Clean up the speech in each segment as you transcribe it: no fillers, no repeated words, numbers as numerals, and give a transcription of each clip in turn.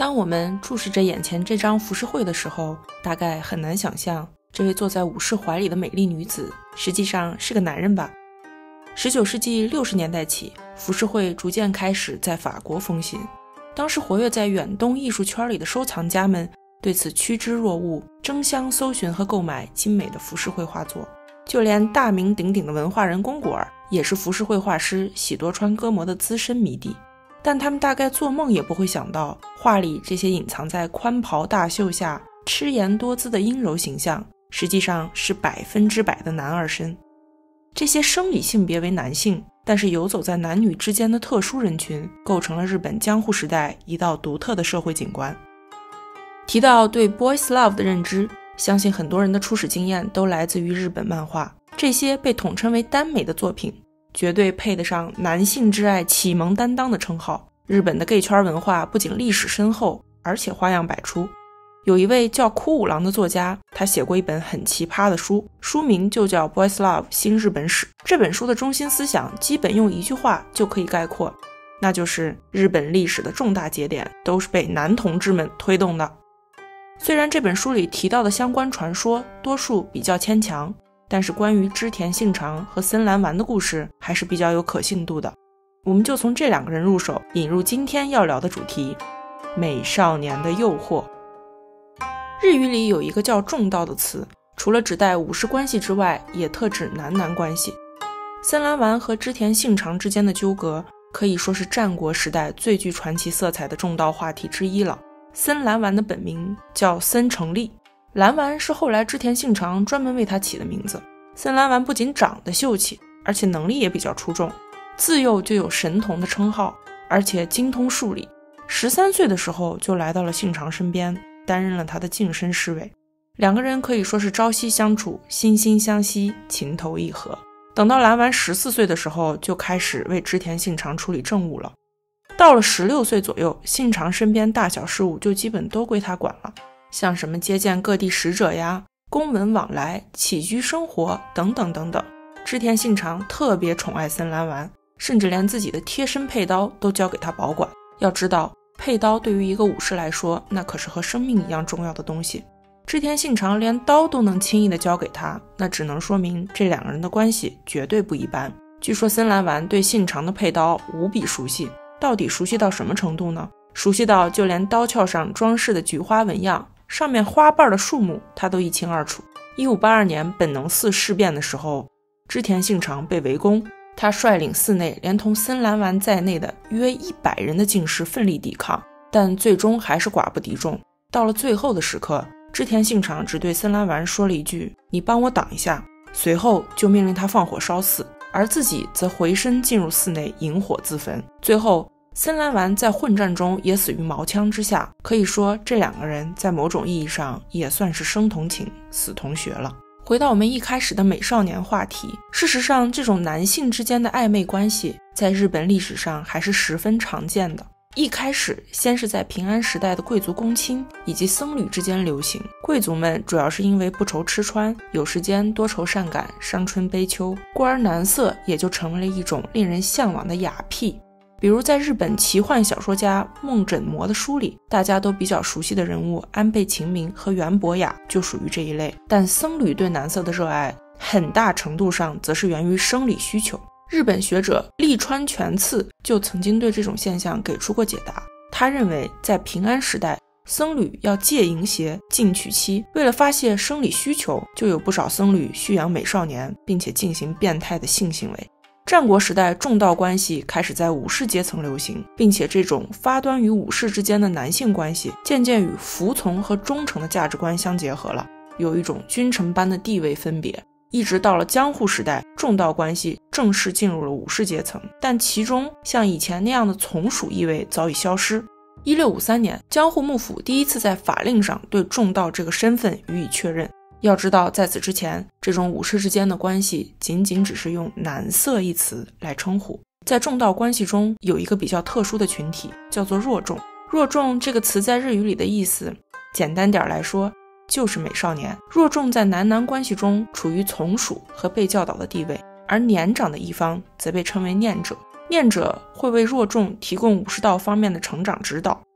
当我们注视着眼前这张浮世绘的时候，大概很难想象这位坐在武士怀里的美丽女子实际上是个男人吧。19世纪60年代起，浮世绘逐渐开始在法国风行。当时活跃在远东艺术圈里的收藏家们对此趋之若鹜，争相搜寻和购买精美的浮世绘画作。就连大名鼎鼎的文化人龚古尔也是浮世绘画师喜多川歌摩的资深迷弟，但他们大概做梦也不会想到，画里这些隐藏在宽袍大袖下痴颜多姿的阴柔形象，实际上是100%的男儿身。这些生理性别为男性，但是游走在男女之间的特殊人群，构成了日本江户时代一道独特的社会景观。提到对 boys love 的认知，相信很多人的初始经验都来自于日本漫画，这些被统称为耽美的作品绝对配得上男性之爱启蒙担当的称号。日本的 gay 圈文化不仅历史深厚，而且花样百出。有一位叫枯五郎的作家，他写过一本很奇葩的书，书名就叫 Boys Love 新日本史。这本书的中心思想基本用一句话就可以概括，那就是日本历史的重大节点都是被男同志们推动的。虽然这本书里提到的相关传说多数比较牵强，但是关于织田信长和森兰丸的故事还是比较有可信度的。我们就从这两个人入手，引入今天要聊的主题：美少年的诱惑。日语里有一个叫重道的词，除了指代武士关系之外，也特指男关系。森兰丸和织田信长之间的纠葛可以说是战国时代最具传奇色彩的重道话题之一了。森兰丸的本名叫森成立，兰丸是后来织田信长专门为他起的名字。森兰丸不仅长得秀气，而且能力也比较出众，自幼就有神童的称号，而且精通数理。13岁的时候就来到了信长身边，担任了他的近身侍卫。两个人可以说是朝夕相处，惺惺相惜，情投意合。等到兰丸14岁的时候，就开始为织田信长处理政务了。到了16岁左右，信长身边大小事务就基本都归他管了，像什么接见各地使者呀、公文往来、起居生活等等等等。织田信长特别宠爱森兰丸，甚至连自己的贴身佩刀都交给他保管。要知道，佩刀对于一个武士来说，那可是和生命一样重要的东西。织田信长连刀都能轻易地交给他，那只能说明这两个人的关系绝对不一般。据说森兰丸对信长的佩刀无比熟悉，到底熟悉到什么程度呢？熟悉到就连刀鞘上装饰的菊花纹样，上面花瓣的数目他都一清二楚。1582年本能寺事变的时候，织田信长被围攻，他率领寺内连同森兰丸在内的约100人的进士奋力抵抗，但最终还是寡不敌众。到了最后的时刻，织田信长只对森兰丸说了一句：“你帮我挡一下。”随后就命令他放火烧寺，而自己则回身进入寺内引火自焚。最后森兰丸在混战中也死于矛枪之下，可以说这两个人在某种意义上也算是生同情死同学了。回到我们一开始的美少年话题，事实上这种男性之间的暧昧关系在日本历史上还是十分常见的。一开始先是在平安时代的贵族公卿以及僧侣之间流行，贵族们主要是因为不愁吃穿，有时间多愁善感，伤春悲秋，故而男色也就成为了一种令人向往的雅癖。比如在日本奇幻小说家梦枕魔的书里，大家都比较熟悉的人物安倍晴明和袁博雅就属于这一类。但僧侣对男色的热爱很大程度上则是源于生理需求。日本学者立川全次就曾经对这种现象给出过解答。他认为在平安时代，僧侣要戒淫邪、禁娶妻，为了发泄生理需求，就有不少僧侣蓄养美少年，并且进行变态的性行为。战国时代，重道关系开始在武士阶层流行，并且这种发端于武士之间的男性关系渐渐与服从和忠诚的价值观相结合了，有一种君臣般的地位分别。一直到了江户时代，重道关系正式进入了武士阶层，但其中像以前那样的从属意味早已消失。1653年，江户幕府第一次在法令上对重道这个身份予以确认。要知道，在此之前，这种武士之间的关系仅仅只是用男色一词来称呼。在重道关系中，有一个比较特殊的群体，叫做弱众。弱众这个词在日语里的意思，简单点来说，就是美少年。弱众在男关系中处于从属和被教导的地位，而年长的一方则被称为念者。念者会为弱众提供武士道方面的成长指导。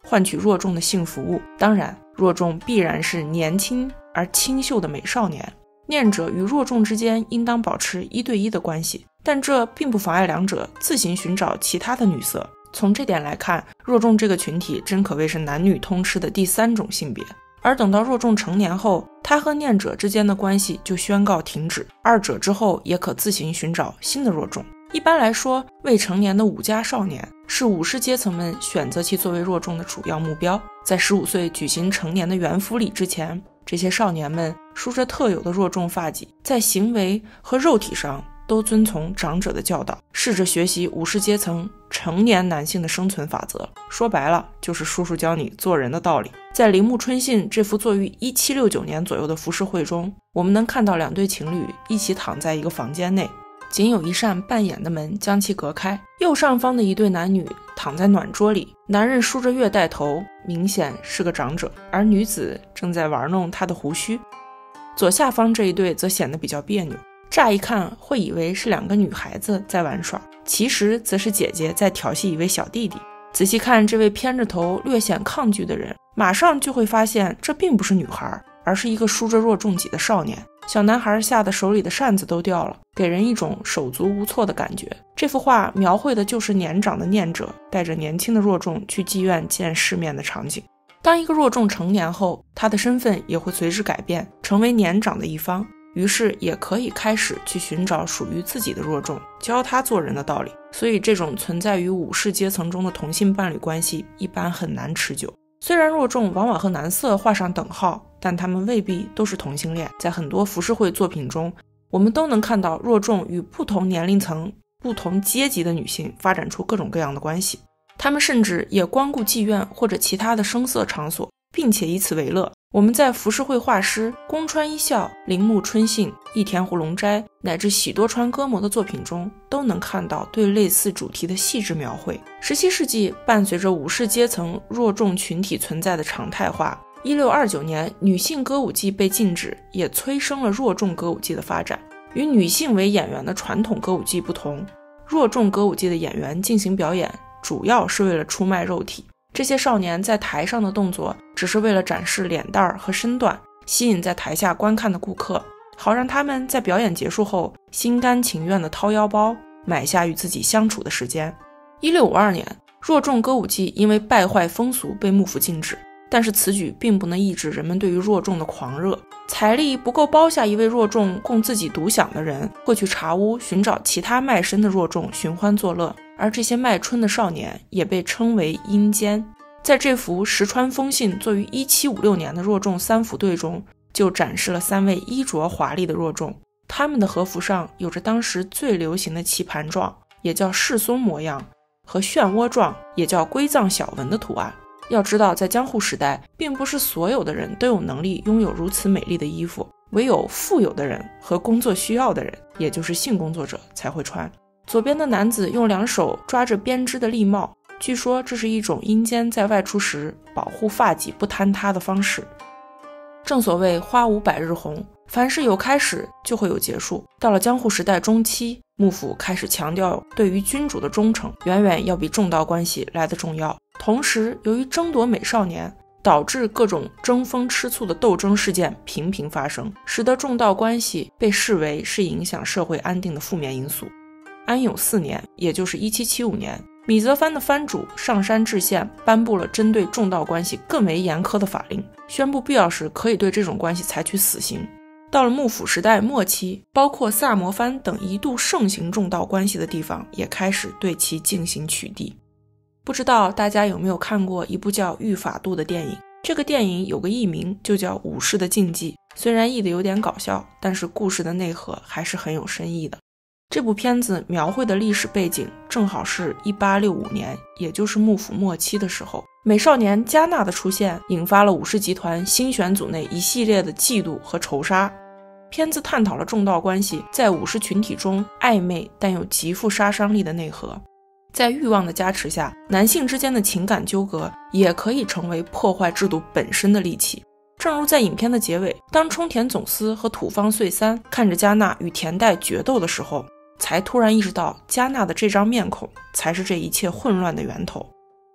换取若众的性服务。当然，若众必然是年轻而清秀的美少年，念者与若众之间应当保持1对1的关系，但这并不妨碍两者自行寻找其他的女色。从这点来看，若众这个群体真可谓是男女通吃的第3种性别。而等到若众成年后，他和念者之间的关系就宣告停止，二者之后也可自行寻找新的若众。一般来说，未成年的武家少年是武士阶层们选择其作为若众的主要目标。在15岁举行成年的元服礼之前，这些少年们梳着特有的若众发髻，在行为和肉体上都遵从长者的教导，试着学习武士阶层成年男性的生存法则。说白了，就是叔叔教你做人的道理。在铃木春信这幅作于1769年左右的浮世绘中，我们能看到2对情侣一起躺在一个房间内，仅有一扇半掩的门将其隔开。右上方的一对男女躺在暖桌里，男人梳着月带头，明显是个长者，而女子正在玩弄他的胡须。左下方这一对则显得比较别扭，乍一看会以为是2个女孩子在玩耍，其实则是姐姐在调戏一位小弟弟。仔细看这位偏着头略显抗拒的人，马上就会发现这并不是女孩，而是一个梳着若众髻的少年。小男孩吓得手里的扇子都掉了，给人一种手足无措的感觉。这幅画描绘的就是年长的念者带着年轻的若众去妓院见世面的场景。当一个若众成年后，他的身份也会随之改变，成为年长的一方，于是也可以开始去寻找属于自己的若众，教他做人的道理。所以这种存在于武士阶层中的同性伴侣关系一般很难持久。虽然若众往往和男色画上等号，但他们未必都是同性恋。在很多浮世绘作品中，我们都能看到若众与不同年龄层、不同阶级的女性发展出各种各样的关系。他们甚至也光顾妓院或者其他的声色场所，并且以此为乐。我们在浮世绘画师宫川一孝、铃木春信、益田胡龙斋乃至喜多川歌模的作品中，都能看到对类似主题的细致描绘。17世纪伴随着武士阶层若众群体存在的常态化，1629年女性歌舞伎被禁止，也催生了若众歌舞伎的发展。与女性为演员的传统歌舞伎不同，若众歌舞伎的演员进行表演主要是为了出卖肉体。这些少年在台上的动作只是为了展示脸蛋和身段，吸引在台下观看的顾客，好让他们在表演结束后心甘情愿地掏腰包买下与自己相处的时间。1652年，若众歌舞伎因为败坏风俗被幕府禁止，但是此举并不能抑制人们对于若众的狂热。财力不够包下一位若众供自己独享的人，会去茶屋寻找其他卖身的若众寻欢作乐，而这些卖春的少年也被称为阴间。在这幅石川丰信作于1756年的若众3府对中，就展示了3位衣着华丽的若众，他们的和服上有着当时最流行的棋盘状，也叫世松模样，和漩涡状，也叫归藏小纹的图案。要知道，在江户时代，并不是所有的人都有能力拥有如此美丽的衣服，唯有富有的人和工作需要的人，也就是性工作者才会穿。左边的男子用2手抓着编织的笠帽，据说这是一种阴间在外出时保护发髻不坍塌的方式。正所谓花无百日红，凡事有开始就会有结束。到了江户时代中期，幕府开始强调对于君主的忠诚远远要比众道关系来得重要。同时，由于争夺美少年，导致各种争风吃醋的斗争事件频频发生，使得众道关系被视为是影响社会安定的负面因素。安永4年，也就是1775年，米泽藩的藩主上山治宪颁布了针对众道关系更为严苛的法令，宣布必要时可以对这种关系采取死刑。到了幕府时代末期，包括萨摩藩等一度盛行众道关系的地方也开始对其进行取缔。不知道大家有没有看过一部叫《御法度》的电影？这个电影有个译名就叫《武士的禁忌》，虽然译得有点搞笑，但是故事的内核还是很有深意的。这部片子描绘的历史背景正好是1865年，也就是幕府末期的时候。美少年加纳的出现引发了武士集团新选组内一系列的嫉妒和仇杀。片子探讨了众道关系在武士群体中暧昧但又极富杀伤力的内核。在欲望的加持下，男性之间的情感纠葛也可以成为破坏制度本身的利器。正如在影片的结尾，当冲田总司和土方岁三看着加纳与田代决斗的时候，才突然意识到加纳的这张面孔才是这一切混乱的源头。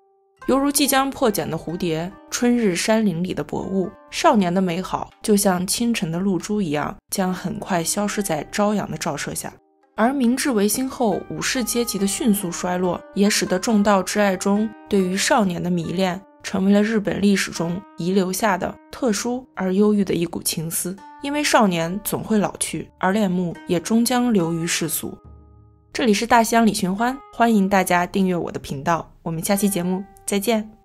犹如即将破茧的蝴蝶，春日山林里的薄雾，少年的美好就像清晨的露珠一样，将很快消失在朝阳的照射下。而明治维新后武士阶级的迅速衰落，也使得重道之爱中对于少年的迷恋成为了日本历史中遗留下的特殊而忧郁的一股情思。因为少年总会老去，而恋慕也终将流于世俗。这里是大西洋李寻欢，欢迎大家订阅我的频道，我们下期节目再见。